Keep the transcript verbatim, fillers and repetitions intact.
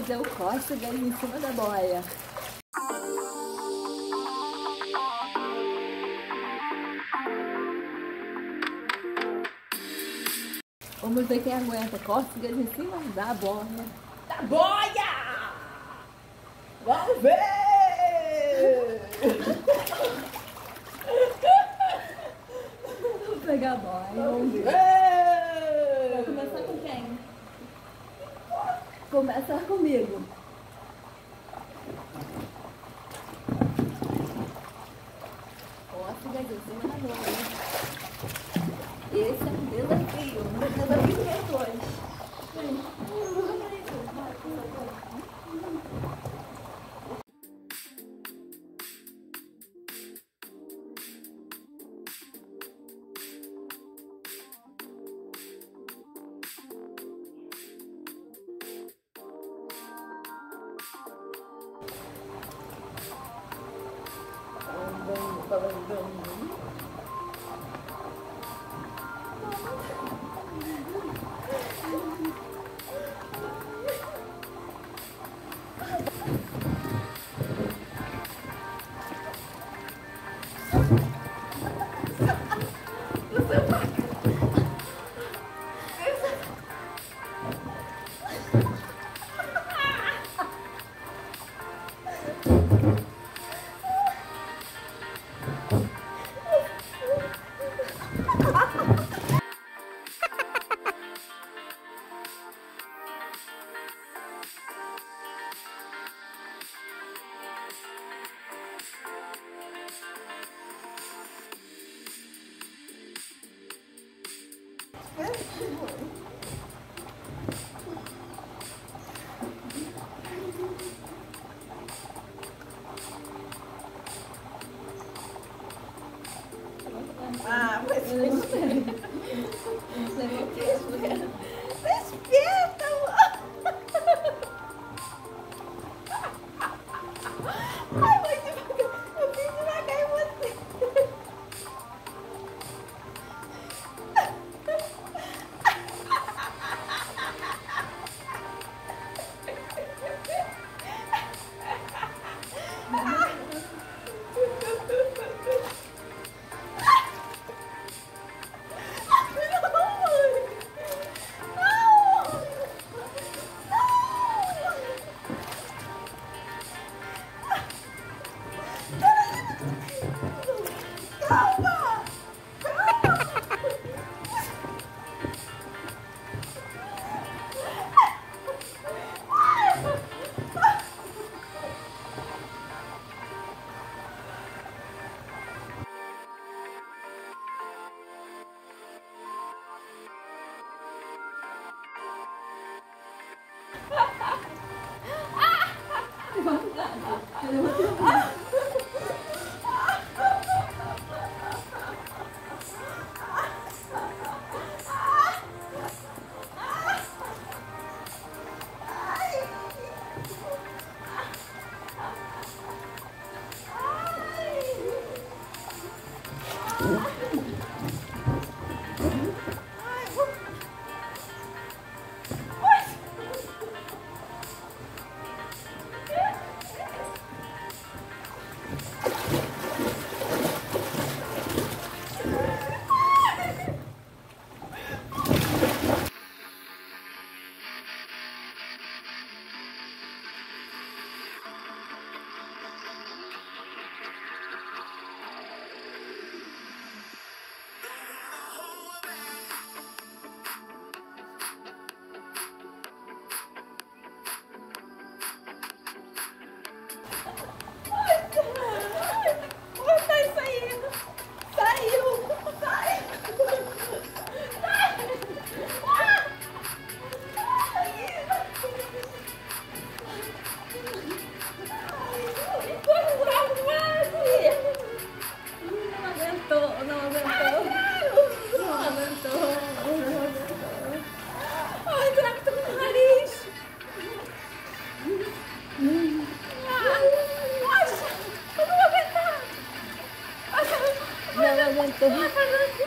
fazer o cócegas em cima da boia. Vamos ver quem aguenta cócegas em cima da boia. Da boia! Vamos ver! Vou pegar a boia. Vamos ver! Vai começar com quem? Começa comigo. Cócegas em cima da boia. Esse é um desafio, um desafio para dois. Ah, mas Levantei. despierta, amor! Ai, vai devagar. Eu fiz devagar em você. Calma! Não aguentou.